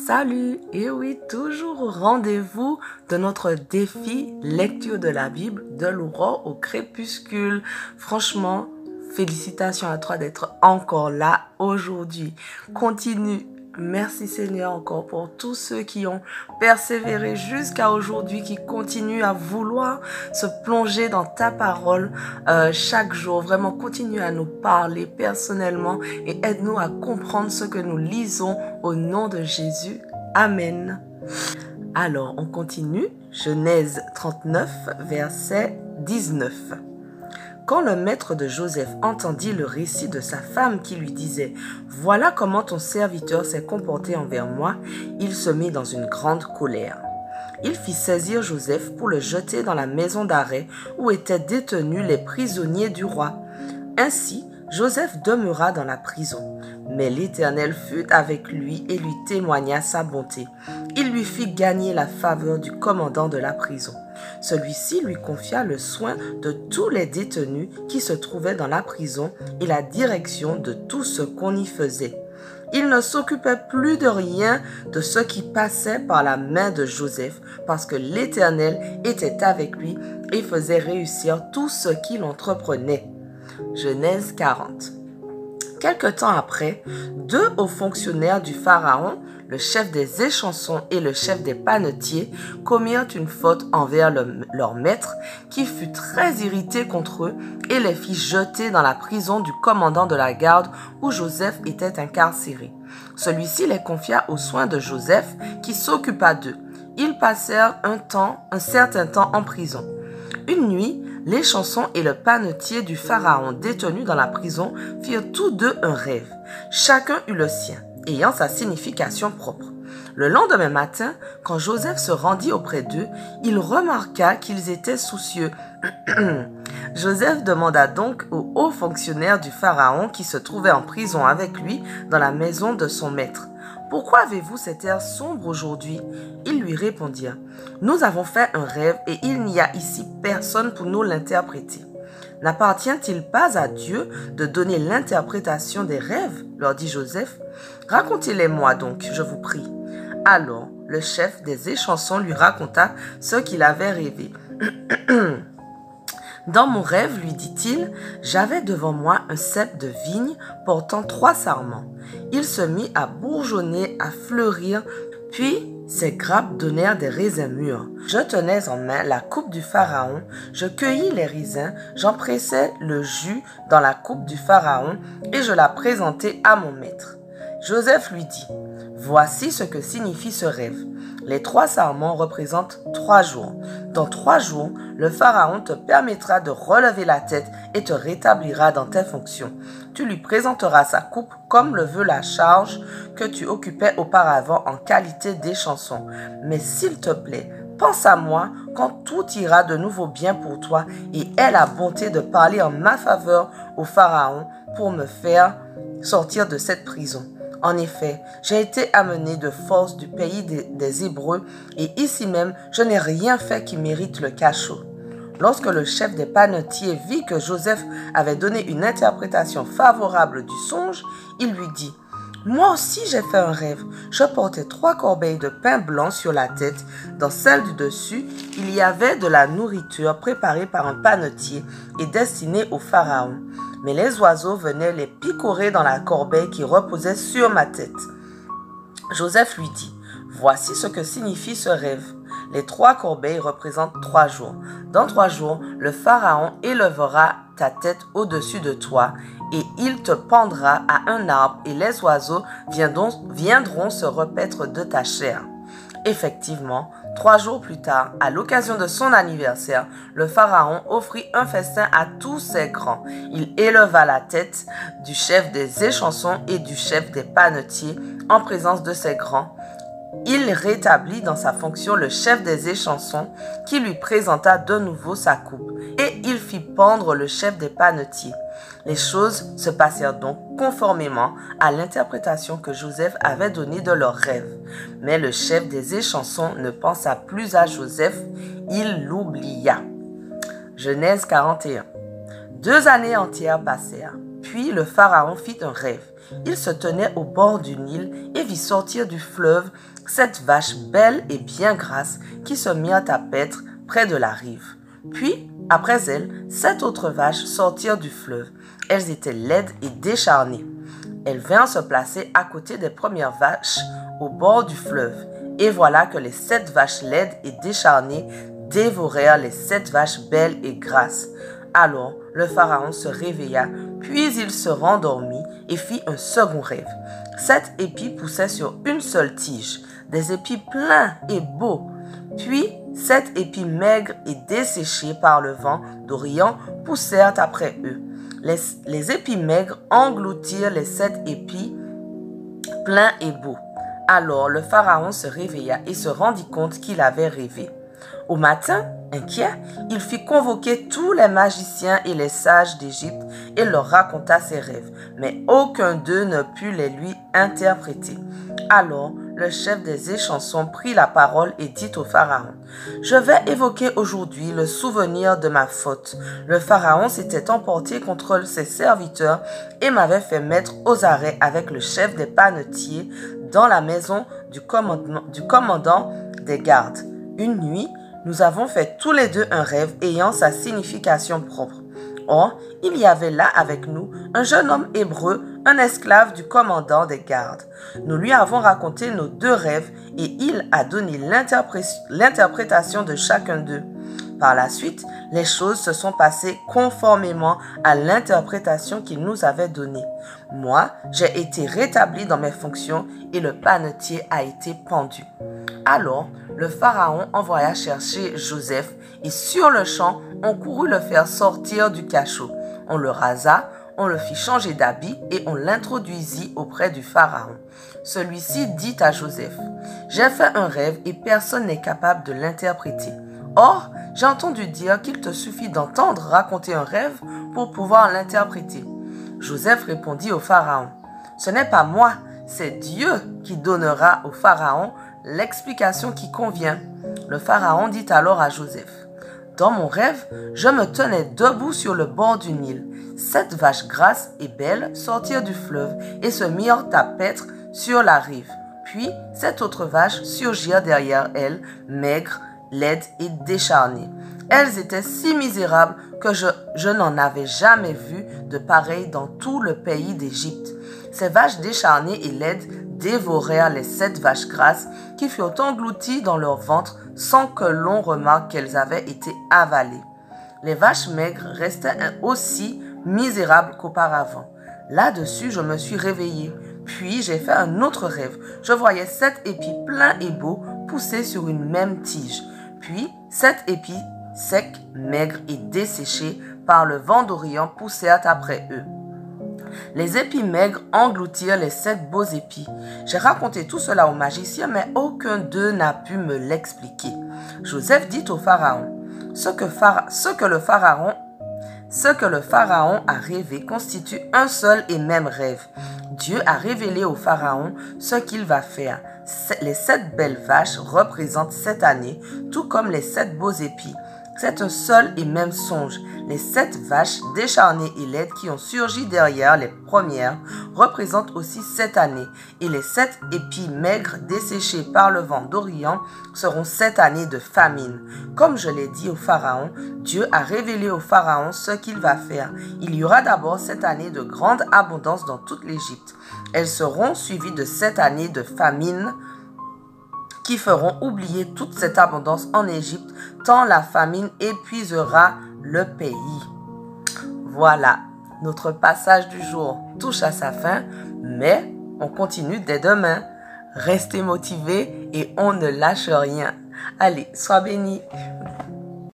Salut, et oui, toujours au rendez-vous de notre défi lecture de la Bible de l'aurore au crépuscule. Franchement, félicitations à toi d'être encore là aujourd'hui. Continue. Merci Seigneur encore pour tous ceux qui ont persévéré jusqu'à aujourd'hui, qui continuent à vouloir se plonger dans ta parole chaque jour. Vraiment, continue à nous parler personnellement et aide-nous à comprendre ce que nous lisons au nom de Jésus. Amen. Alors, on continue. Genèse 39, verset 19. Quand le maître de Joseph entendit le récit de sa femme qui lui disait « Voilà comment ton serviteur s'est comporté envers moi », il se mit dans une grande colère. Il fit saisir Joseph pour le jeter dans la maison d'arrêt où étaient détenus les prisonniers du roi. Ainsi, Joseph demeura dans la prison. Mais l'Éternel fut avec lui et lui témoigna sa bonté. Il lui fit gagner la faveur du commandant de la prison. Celui-ci lui confia le soin de tous les détenus qui se trouvaient dans la prison et la direction de tout ce qu'on y faisait. Il ne s'occupait plus de rien de ce qui passait par la main de Joseph parce que l'Éternel était avec lui et faisait réussir tout ce qu'il entreprenait. Genèse 40. Quelque temps après, deux hauts fonctionnaires du Pharaon, le chef des échansons et le chef des panetiers, commirent une faute envers leur maître, qui fut très irrité contre eux et les fit jeter dans la prison du commandant de la garde où Joseph était incarcéré. Celui-ci les confia aux soins de Joseph, qui s'occupa d'eux. Ils passèrent un certain temps en prison. Une nuit, l'échanson et le panetier du Pharaon détenus dans la prison firent tous deux un rêve. Chacun eut le sien, ayant sa signification propre. Le lendemain matin, quand Joseph se rendit auprès d'eux, il remarqua qu'ils étaient soucieux. Joseph demanda donc aux hauts fonctionnaires du Pharaon qui se trouvaient en prison avec lui dans la maison de son maître. « Pourquoi avez-vous cet air sombre aujourd'hui ?» Ils lui répondirent, « Nous avons fait un rêve et il n'y a ici personne pour nous l'interpréter. » « N'appartient-il pas à Dieu de donner l'interprétation des rêves ?» leur dit Joseph. « Racontez-les-moi donc, je vous prie. » Alors, le chef des échansons lui raconta ce qu'il avait rêvé. « Dans mon rêve, lui dit-il, j'avais devant moi un cep de vigne portant 3 sarments. Il se mit à bourgeonner, à fleurir, puis ses grappes donnèrent des raisins mûrs. Je tenais en main la coupe du Pharaon, je cueillis les raisins, j'en pressai le jus dans la coupe du Pharaon et je la présentai à mon maître. Joseph lui dit, « Voici ce que signifie ce rêve. Les 3 sarments représentent 3 jours. Dans 3 jours, le Pharaon te permettra de relever la tête et te rétablira dans tes fonctions. Tu lui présenteras sa coupe comme le veut la charge que tu occupais auparavant en qualité d'échanson. Mais s'il te plaît, pense à moi quand tout ira de nouveau bien pour toi et aie la bonté de parler en ma faveur au Pharaon pour me faire sortir de cette prison. En effet, j'ai été amené de force du pays des Hébreux et ici même, je n'ai rien fait qui mérite le cachot. » Lorsque le chef des panetiers vit que Joseph avait donné une interprétation favorable du songe, il lui dit « Moi aussi j'ai fait un rêve. Je portais 3 corbeilles de pain blanc sur la tête. Dans celle du dessus, il y avait de la nourriture préparée par un panetier et destinée au Pharaon. Mais les oiseaux venaient les picorer dans la corbeille qui reposait sur ma tête. » Joseph lui dit, « Voici ce que signifie ce rêve. Les 3 corbeilles représentent 3 jours. Dans 3 jours, le Pharaon élèvera ta tête au-dessus de toi et il te pendra à un arbre et les oiseaux viendront se repaître de ta chair. » Effectivement, 3 jours plus tard, à l'occasion de son anniversaire, le Pharaon offrit un festin à tous ses grands. Il éleva la tête du chef des échansons et du chef des panetiers en présence de ses grands. Il rétablit dans sa fonction le chef des échansons qui lui présenta de nouveau sa coupe et il fit pendre le chef des panetiers. Les choses se passèrent donc conformément à l'interprétation que Joseph avait donnée de leur rêve. Mais le chef des échansons ne pensa plus à Joseph, il l'oublia. Genèse 41. 2 années entières passèrent, puis le Pharaon fit un rêve. il se tenait au bord du Nil et vit sortir du fleuve 7 vaches belles et bien grasses qui se mirent à paître près de la rive. Puis, après elles, 7 autres vaches sortirent du fleuve. Elles étaient laides et décharnées. Elles vinrent se placer à côté des premières vaches au bord du fleuve. Et voilà que les 7 vaches laides et décharnées dévorèrent les 7 vaches belles et grasses. Alors le pharaon se réveilla, puis il se rendormit et fit un second rêve. 7 épis poussaient sur une seule tige, des épis pleins et beaux. Puis 7 épis maigres et desséchés par le vent d'Orient poussèrent après eux. Les épis maigres engloutirent les 7 épis pleins et beaux. Alors le pharaon se réveilla et se rendit compte qu'il avait rêvé. Au matin, inquiet, il fit convoquer tous les magiciens et les sages d'Égypte et leur raconta ses rêves, mais aucun d'eux ne put les lui interpréter. Alors, le chef des échansons prit la parole et dit au pharaon, « Je vais évoquer aujourd'hui le souvenir de ma faute. Le pharaon s'était emporté contre ses serviteurs et m'avait fait mettre aux arrêts avec le chef des panetiers dans la maison du commandant des gardes. Une nuit, nous avons fait tous les deux un rêve ayant sa signification propre. Or, il y avait là avec nous un jeune homme hébreu, un esclave du commandant des gardes. Nous lui avons raconté nos 2 rêves et il a donné l'interprétation de chacun d'eux. Par la suite, les choses se sont passées conformément à l'interprétation qu'il nous avait donnée. Moi, j'ai été rétabli dans mes fonctions et le panetier a été pendu. » Alors, le pharaon envoya chercher Joseph et sur le champ, on courut le faire sortir du cachot. On le rasa, on le fit changer d'habit et on l'introduisit auprès du pharaon. Celui-ci dit à Joseph, « J'ai fait un rêve et personne n'est capable de l'interpréter. Or, j'ai entendu dire qu'il te suffit d'entendre raconter un rêve pour pouvoir l'interpréter. » Joseph répondit au pharaon, « Ce n'est pas moi, c'est Dieu qui donnera au pharaon l'explication qui convient. » Le pharaon dit alors à Joseph, « Dans mon rêve, je me tenais debout sur le bord du Nil. 7 vaches grasses et belles sortirent du fleuve et se mirent à paître sur la rive. Puis 7 autres vaches surgirent derrière elles, maigres, laides et décharnées. Elles étaient si misérables que je n'en avais jamais vu de pareilles dans tout le pays d'Égypte. Ces vaches décharnées et laides dévorèrent les 7 vaches grasses qui furent englouties dans leur ventre sans que l'on remarque qu'elles avaient été avalées. Les vaches maigres restaient aussi misérables qu'auparavant. Là-dessus, je me suis réveillé. Puis j'ai fait un autre rêve. Je voyais 7 épis pleins et beaux poussés sur une même tige. Puis 7 épis secs, maigres et desséchés par le vent d'Orient poussèrent après eux. Les épis maigres engloutirent les 7 beaux épis. J'ai raconté tout cela aux magiciens, mais aucun d'eux n'a pu me l'expliquer. Joseph dit au pharaon, ce que le pharaon a rêvé constitue un seul et même rêve. Dieu a révélé au pharaon ce qu'il va faire. Les 7 belles vaches représentent cette année, tout comme les 7 beaux épis. C'est un seul et même songe. Les 7 vaches décharnées et laides qui ont surgi derrière les premières représentent aussi cette année. Et les 7 épis maigres desséchés par le vent d'Orient seront 7 années de famine. Comme je l'ai dit au pharaon, Dieu a révélé au pharaon ce qu'il va faire. Il y aura d'abord 7 années de grande abondance dans toute l'Égypte. Elles seront suivies de 7 années de famine qui feront oublier toute cette abondance en Égypte, tant la famine épuisera le pays. Voilà, notre passage du jour touche à sa fin, mais on continue dès demain. Restez motivés et on ne lâche rien. Allez, sois bénis.